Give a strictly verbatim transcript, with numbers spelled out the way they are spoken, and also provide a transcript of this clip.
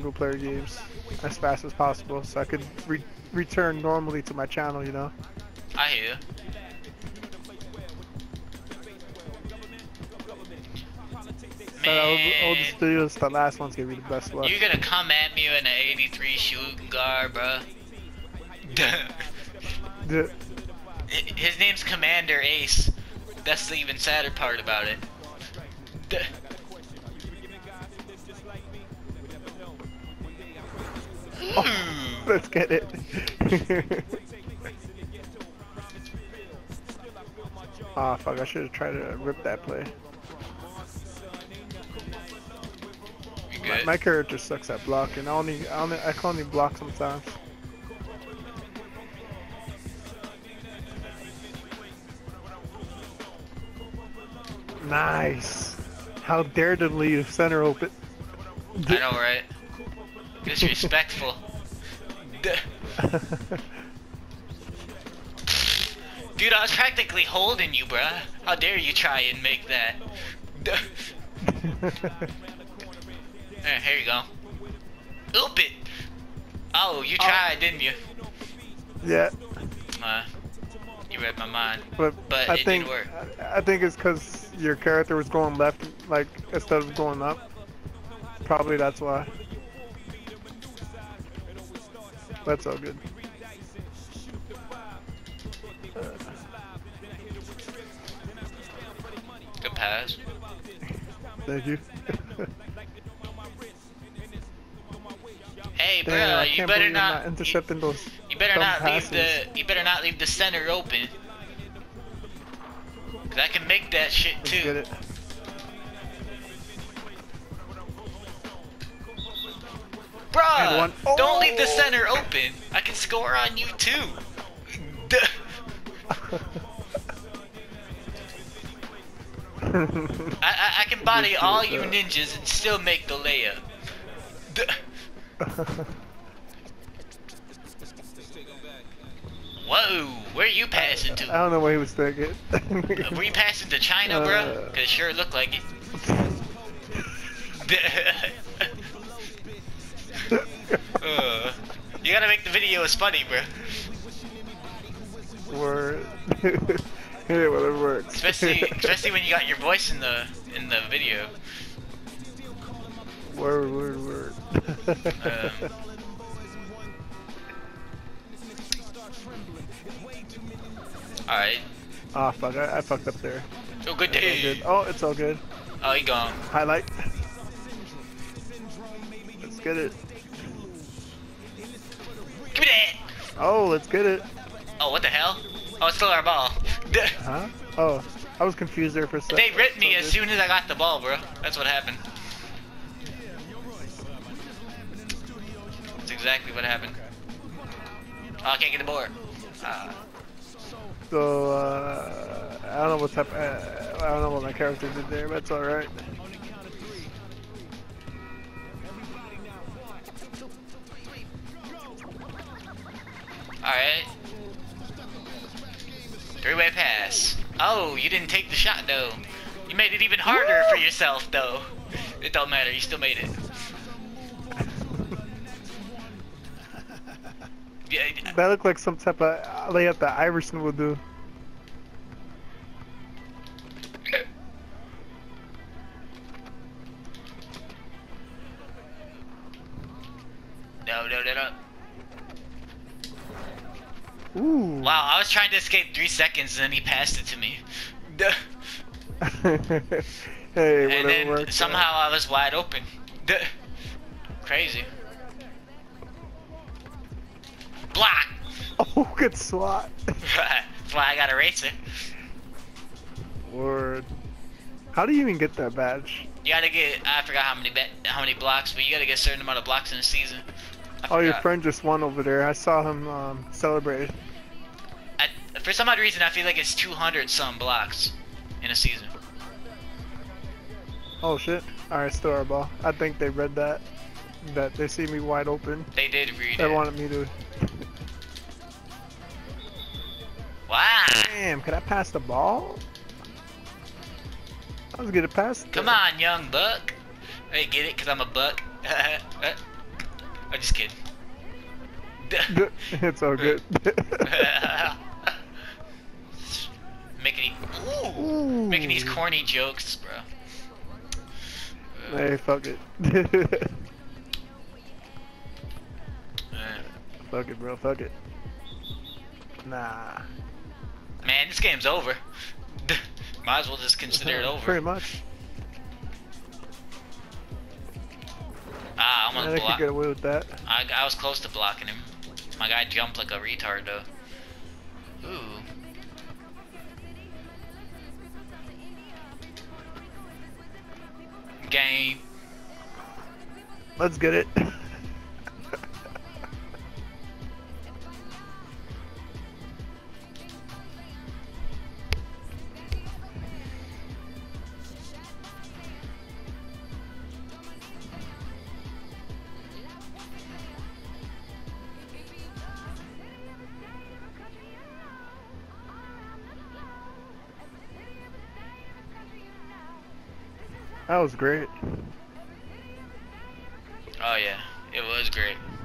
single player games as fast as possible so I could re return normally to my channel, you know? I hear you. So all, all the studios, the last one's gonna be the best luck. You're gonna come at me in an eighty-three shooting guard, bro. The, His name's Commander Ace. That's the even sadder part about it. oh, let's get it. Ah, oh, fuck! I should have tried to rip that play. My, my character sucks at blocking. I only, I only, I can only block sometimes. Nice. How dare to leave center open. I know, right? Disrespectful. Dude, I was practically holding you, bruh. How dare you try and make that? There, here you go. Oop it! Oh, you tried, oh. didn't you? Yeah. Uh, you read my mind. But, but I it think, didn't work. I think it's because your character was going left, like, instead of going up. Probably that's why. That's all good. Uh. Good pass. Thank you. Hey, bro, Damn, you better not, not intercepting those. You better not passes. leave the. You better not leave the center open. Cause I can make that shit Let's too. Get it. Bruh, Oh! don't leave the center open. I can score on you too. I, I I can body all you ninjas and still make the layup. Whoa, where are you passing to? I don't know what he was thinking. Were you passing to China, uh, bro? Cause it sure looked like it. uh, you gotta make the video as funny, bro. Word. Hey, well, it works. Especially, especially when you got your voice in the in the video. Word, word, word. um, Alright. Ah, fuck, I, I fucked up there. Oh, good day. Good. Oh, it's all good. Oh, he gone. Highlight. Let's get it. Give me that! Oh, let's get it. Oh, what the hell? Oh, it's still our ball. Huh? Oh, I was confused there for a second. They ripped me so as good. soon as I got the ball, bro. That's what happened. That's exactly what happened. Oh, I can't get the board. Uh, So, uh, I don't know what type, uh, I don't know what my character did there, but it's alright. Alright. Three-way pass. Oh, you didn't take the shot, though. You made it even harder for yourself, though. It don't matter, you still made it. Yeah, that looked like some type of layup that Iverson would do. No, no, no, no. Ooh. Wow, I was trying to escape three seconds and then he passed it to me. Hey, and then works, somehow I was wide open. Crazy. Block! Oh, good swat. That's why I got a racer. Word. How do you even get that badge? You gotta get, I forgot how many how many blocks, but you gotta get a certain amount of blocks in a season. Oh, your friend just won over there. I saw him um, celebrate. I, for some odd reason, I feel like it's two hundred some blocks in a season. Oh shit. Alright, still our ball. I think they read that. That they see me wide open. They did read they it. They wanted me to. Wow. Damn, could I pass the ball? I was gonna pass. Come on, young buck. Hey, get it? Cause I'm a buck. I'm just kidding. It's all good. making ooh, Ooh. making these corny jokes, bro. Hey, fuck it. Uh, Fuck it, bro. Fuck it. Nah. Man, this game's over. Might as well just consider it over. Pretty much. Ah, I'm Yeah, gonna they could block. get away with that. I, I was close to blocking him. My guy jumped like a retard though. Ooh. Game. Let's get it. That was great. Oh yeah, it was great.